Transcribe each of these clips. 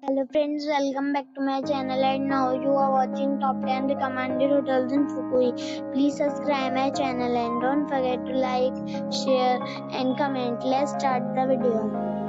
Hello friends, welcome back to my channel and now you are watching top 10 recommended hotels in Fukui. Please subscribe my channel and don't forget to like, share and comment. Let's start the video.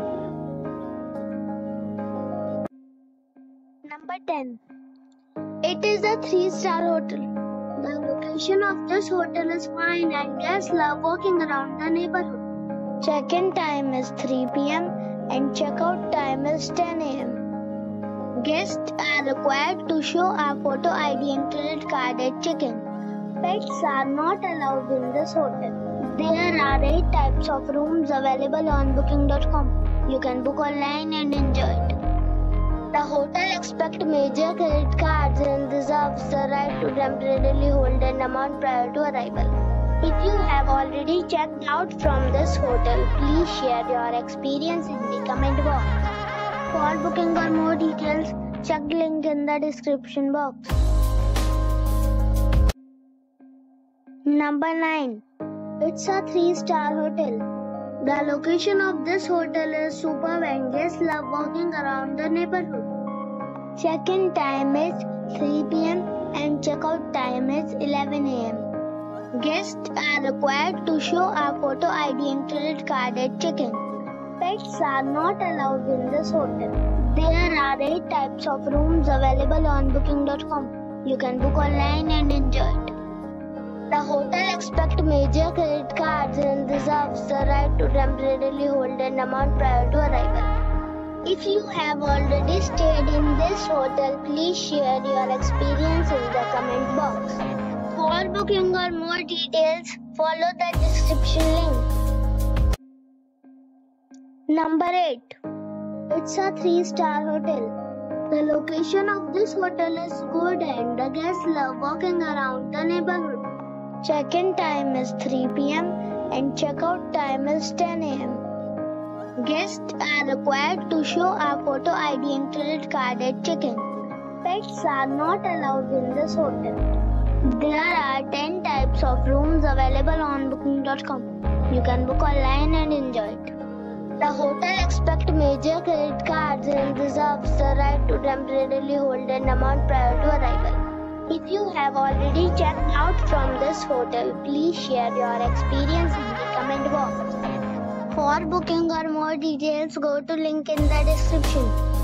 Number 10. It is a 3-star hotel. The location of this hotel is fine and guests love walking around the neighborhood. Check-in time is 3 p.m. and check-out time is 10 a.m. Guests are required to show a photo ID and credit card at check-in. Pets are not allowed in this hotel. There are 8 types of rooms available on booking.com. You can book online and enjoy it. The hotel expects major credit cards and reserves the right to temporarily hold an amount prior to arrival. If you have already checked out from this hotel, please share your experience in the comment box. For booking or more details, check the link in the description box. Number 9. It's a 3-star hotel. The location of this hotel is superb and guests love walking around the neighborhood. Check-in time is 3 p.m. and check-out time is 11 a.m. Guests are required to show a photo ID and credit card at check-in. Pets are not allowed in this hotel. There are 8 types of rooms available on booking.com. You can book online and enjoy it. The hotel expects major credit cards and reserves the right to temporarily hold an amount prior to arrival. If you have already stayed in this hotel, please share your experience in the comment box. For booking or more details, follow the description link. Number 8. It's a 3-star hotel. The location of this hotel is good and the guests love walking around the neighborhood. Check-in time is 3 p.m. and check-out time is 10 a.m. Guests are required to show a photo ID and credit card at check-in. Pets are not allowed in this hotel. There are 10 types of rooms available on booking.com. You can book online and enjoy it. The hotel expects major credit cards and reserves the right to temporarily hold an amount prior to arrival. If you have already checked out from this hotel, please share your experience in the comment box. For booking or more details, go to link in the description.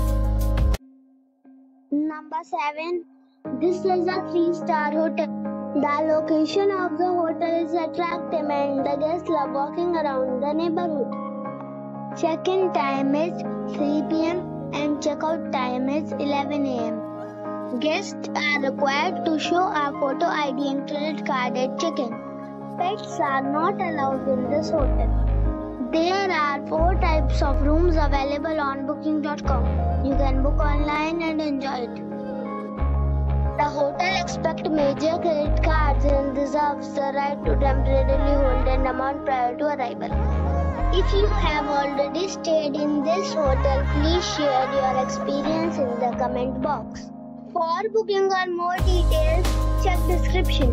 Number 7. This is a 3-star hotel. The location of the hotel is attractive and the guests love walking around the neighborhood. Check-in time is 3 p.m. and check-out time is 11 a.m. Guests are required to show a photo ID and credit card at check-in. Pets are not allowed in this hotel. There are 4 types of rooms available on booking.com. You can book online and enjoy it. The hotel expects major credit cards and reserves the right to temporarily hold an amount prior to arrival. If you have already stayed in this hotel, please share your experience in the comment box. For booking or more details, check description.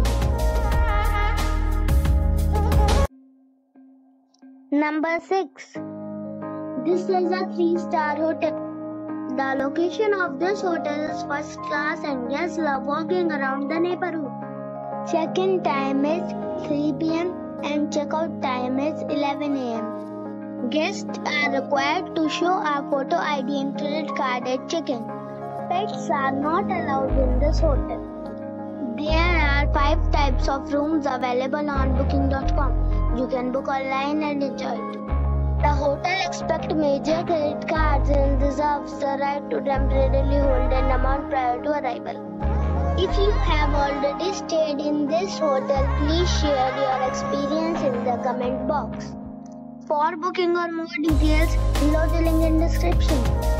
Number 6. This is a 3-star hotel. The location of this hotel is first class and guests love walking around the neighborhood. Check-in time is 3 p.m. and check-out time is 11 a.m. Guests are required to show a photo ID and credit card at check-in. Pets are not allowed in this hotel. There are 5 types of rooms available on booking.com. You can book online and enjoy it. The hotel expects major credit cards and reserves the right to temporarily hold an amount prior to arrival. If you have already stayed in this hotel, please share your experience in the comment box. For booking or more details, below the link in description.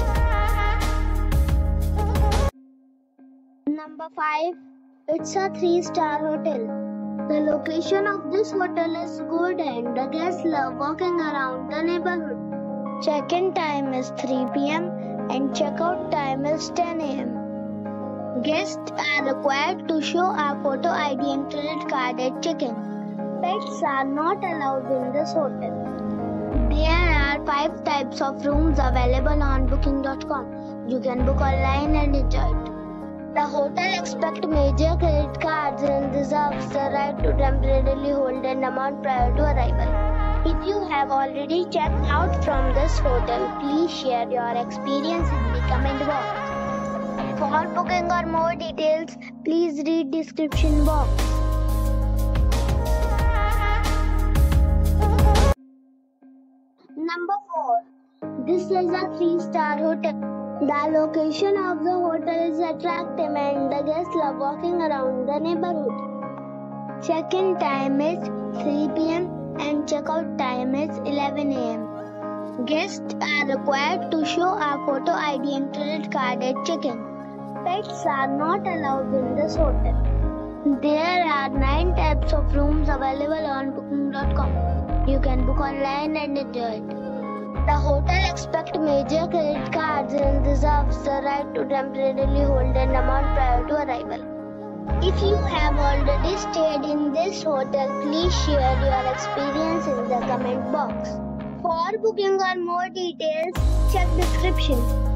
Number 5. It's a 3-star hotel. The location of this hotel is good and the guests love walking around the neighborhood. Check-in time is 3 p.m. and check-out time is 10 a.m. Guests are required to show a photo ID and credit card at check-in. Pets are not allowed in this hotel. There are 5 types of rooms available on booking.com. You can book online and enjoy it. The hotel accepts major credit cards and reserves the right to temporarily hold an amount prior to arrival. If you have already checked out from this hotel, please share your experience in the comment box. For booking or more details, please read description box. Number 4. This is a 3-star hotel. The location of the hotel is attractive and the guests love walking around the neighborhood. Check-in time is 3 p.m. and check-out time is 11 a.m. Guests are required to show a photo ID and credit card at check-in. Pets are not allowed in this hotel. There are 9 types of rooms available on booking.com. You can book online and enjoy it. The hotel accepts major credit cards and reserves the right to temporarily hold an amount prior to arrival. If you have already stayed in this hotel, please share your experience in the comment box. For booking or more details, check description.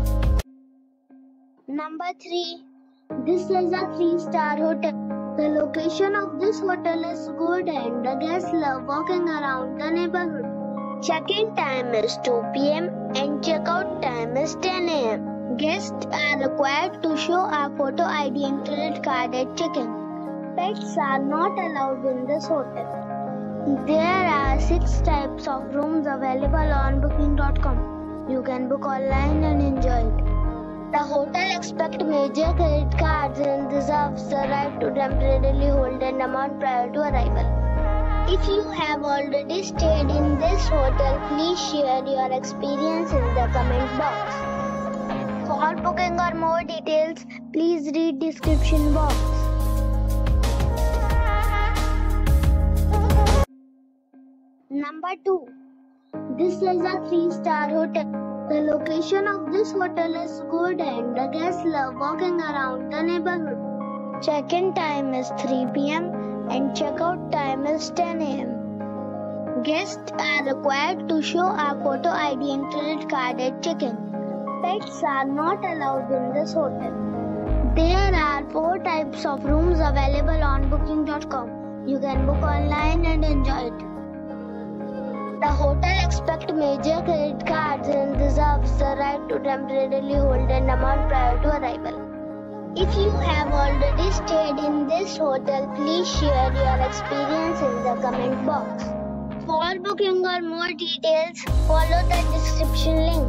Number 3. This is a 3-star hotel. The location of this hotel is good and the guests love walking around the neighborhood. Check-in time is 2 p.m. and check-out time is 10 a.m. Guests are required to show a photo ID and credit card at check-in. Pets are not allowed in this hotel. There are 6 types of rooms available on booking.com. You can book online and enjoy it. The hotel accepts major credit cards and reserves the right to temporarily hold an amount prior to arrival. If you have already stayed in this hotel, please share your experience in the comment box. For booking or more details, please read description box. Number 2. This is a 3-star hotel. The location of this hotel is good and the guests love walking around the neighborhood. Check-in time is 3 p.m. and check-out time is 10 a.m. Guests are required to show a photo ID and credit card at check-in. Pets are not allowed in this hotel. There are 4 types of rooms available on booking.com. You can book online and enjoy it. The hotel accepts major credit cards and reserves the right to temporarily hold an amount prior to arrival. If you have already stayed in this hotel, please share your experience in the comment box. For booking or more details, follow the description link.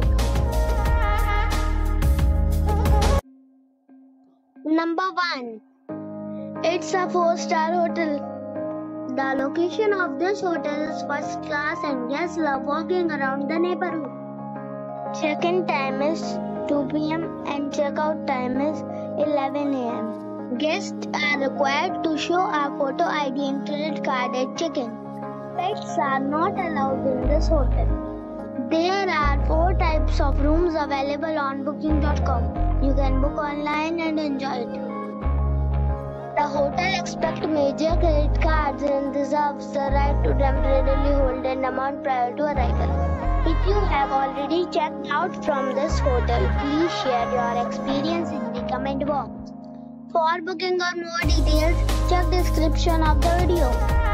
Number 1. It's a 4-star hotel. The location of this hotel is first class and guests love walking around the neighborhood. Check-in time is 2 p.m. and check-out time is 11 a.m. Guests are required to show a photo ID and credit card at check-in. Pets are not allowed in this hotel. There are 4 types of rooms available on booking.com. You can book online and enjoy it. The hotel accepts major credit cards and reserves the right to temporarily hold an amount prior to arrival. If you have already checked out from this hotel, please share your experience in the comment box. For booking or more details, check description of the video.